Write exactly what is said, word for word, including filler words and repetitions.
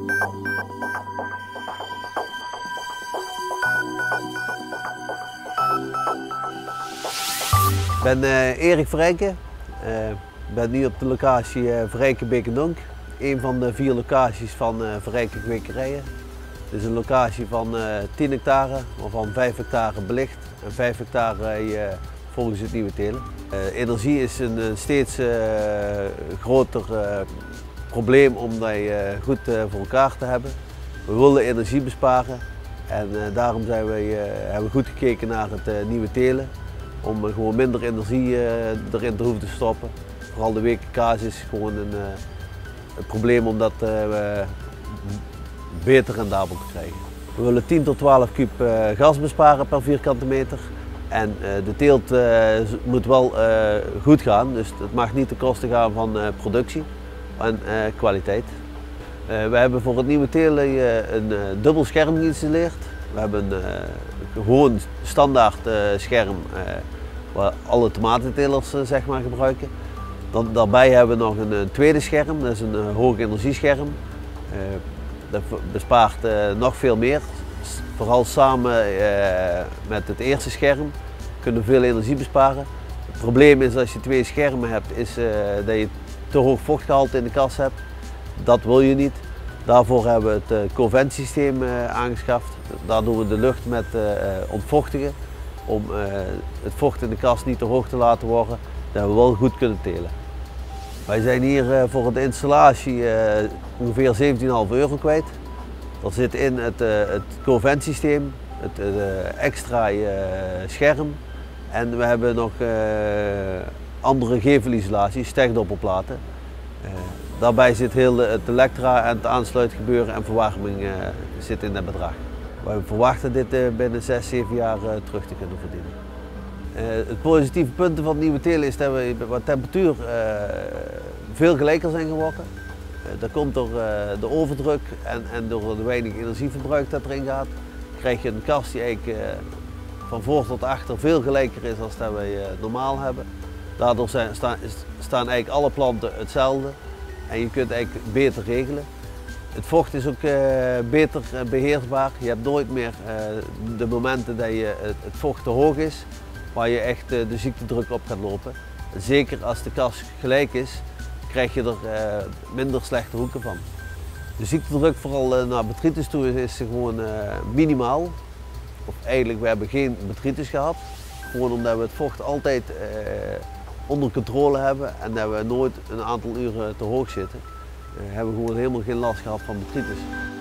Ik ben uh, Erik Verrijken. Ik uh, ben nu op de locatie uh, Verrijken Beek-en-Donk. Een van de vier locaties van uh, Verrijken Kwekerijen. Het is een locatie van uh, tien hectare, waarvan vijf hectare belicht en vijf hectare uh, volgens het nieuwe telen. Uh, energie is een, een steeds uh, groter uh, probleem om dat uh, goed uh, voor elkaar te hebben. We willen energie besparen en uh, daarom zijn wij, uh, hebben we goed gekeken naar het uh, nieuwe telen. Om uh, gewoon minder energie uh, erin te hoeven te stoppen. Vooral de wekenkaas is gewoon een, uh, een probleem om dat uh, beter rendabel te krijgen. We willen tien tot twaalf kub uh, gas besparen per vierkante meter. En uh, de teelt uh, moet wel uh, goed gaan, dus het mag niet ten koste gaan van uh, productie en uh, kwaliteit. Uh, we hebben voor het nieuwe telen uh, een uh, dubbel scherm geïnstalleerd. We hebben een uh, gewoon standaard uh, scherm uh, waar alle tomatentelers uh, zeg maar, gebruiken. Dan, daarbij hebben we nog een, een tweede scherm, dat is een uh, hoog energiescherm. Uh, dat bespaart uh, nog veel meer. Vooral samen uh, met het eerste scherm kunnen we veel energie besparen. Het probleem is als je twee schermen hebt, is uh, dat je te hoog vochtgehalte in de kas hebt. Dat wil je niet. Daarvoor hebben we het uh, Covent-systeem uh, aangeschaft. Daar doen we de lucht met uh, ontvochtigen om uh, het vocht in de kas niet te hoog te laten worden, dat we wel goed kunnen telen. Wij zijn hier uh, voor de installatie uh, ongeveer zeventien komma vijf euro kwijt. Er zit in het, uh, het Covent-systeem, het uh, extra uh, scherm en we hebben nog uh, andere gevelisolaties, stekdoppelplaten. Uh, daarbij zit heel het elektra en het aansluitgebeuren en verwarming uh, zit in het bedrag. Wij verwachten dit uh, binnen zes, zeven jaar uh, terug te kunnen verdienen. Uh, het positieve punt van het nieuwe telen is dat we qua temperatuur uh, veel gelijker zijn geworden. Uh, dat komt door uh, de overdruk en, en door de weinig energieverbruik dat erin gaat. Krijg je een kast die eigenlijk uh, van voor tot achter veel gelijker is dan dat wij uh, normaal hebben. Daardoor zijn, staan, staan eigenlijk alle planten hetzelfde en je kunt eigenlijk beter regelen. Het vocht is ook uh, beter beheersbaar. Je hebt nooit meer uh, de momenten dat je, uh, het vocht te hoog is, waar je echt uh, de ziektedruk op gaat lopen. Zeker als de kas gelijk is, krijg je er uh, minder slechte hoeken van. De ziektedruk vooral uh, naar botrytis toe is gewoon uh, minimaal. Of eigenlijk, we hebben geen botrytis gehad. Gewoon omdat we het vocht altijd uh, onder controle hebben en dat we nooit een aantal uren te hoog zitten. We hebben gewoon helemaal geen last gehad van botrytis.